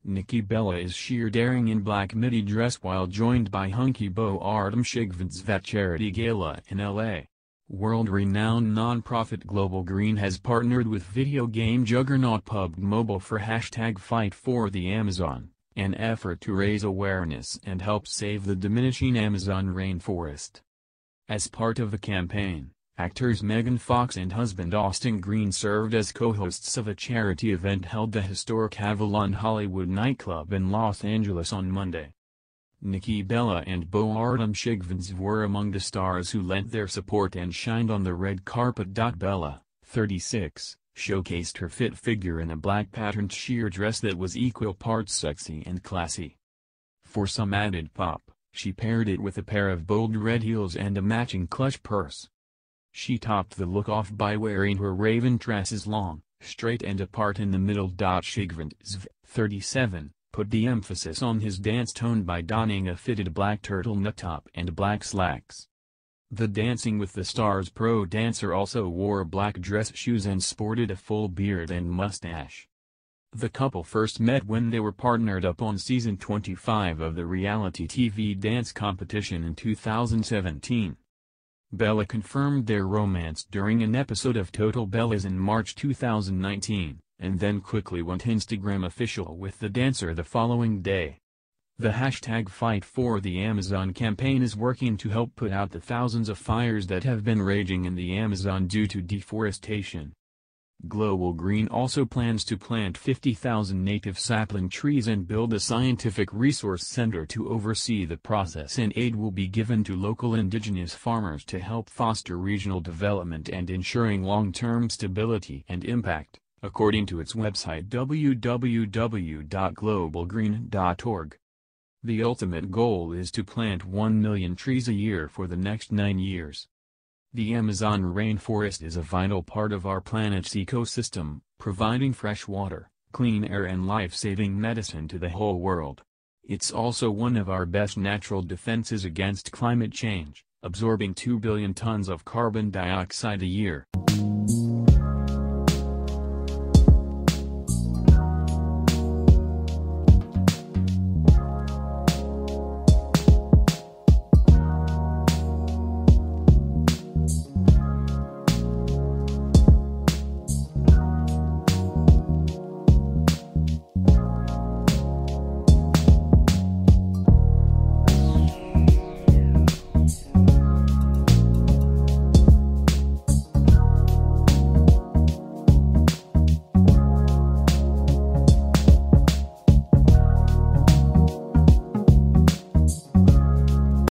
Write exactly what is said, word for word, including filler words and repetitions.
Nikki Bella is sheer daring in black midi dress while joined by hunky beau Artem Chigvintsev at charity gala in L A. World-renowned non-profit Global Green has partnered with video game juggernaut P U B G Mobile for hashtag Fight for the Amazon, an effort to raise awareness and help save the diminishing Amazon rainforest. As part of the campaign, actors Megan Fox and husband Austin Green served as co-hosts of a charity event held at the historic Avalon Hollywood nightclub in Los Angeles on Monday. Nikki Bella and beau Artem Chigvintsev were among the stars who lent their support and shined on the red carpet. Bella, thirty-six, showcased her fit figure in a black patterned sheer dress that was equal parts sexy and classy. For some added pop, she paired it with a pair of bold red heels and a matching clutch purse. She topped the look off by wearing her raven tresses long, straight and apart in the middle. Chigvintsev, thirty-seven, put the emphasis on his dance tone by donning a fitted black turtleneck top and black slacks. The Dancing with the Stars pro dancer also wore black dress shoes and sported a full beard and mustache. The couple first met when they were partnered up on season twenty-five of the reality T V dance competition in two thousand seventeen. Bella confirmed their romance during an episode of Total Bellas in March two thousand nineteen, and then quickly went Instagram official with the dancer the following day. The hashtag Fight for the Amazon campaign is working to help put out the thousands of fires that have been raging in the Amazon due to deforestation. Global Green also plans to plant fifty thousand native sapling trees and build a scientific resource center to oversee the process, and aid will be given to local indigenous farmers to help foster regional development and ensuring long-term stability and impact, according to its website w w w dot global green dot org. The ultimate goal is to plant one million trees a year for the next nine years. The Amazon rainforest is a vital part of our planet's ecosystem, providing fresh water, clean air and life-saving medicine to the whole world. It's also one of our best natural defenses against climate change, absorbing two billion tons of carbon dioxide a year.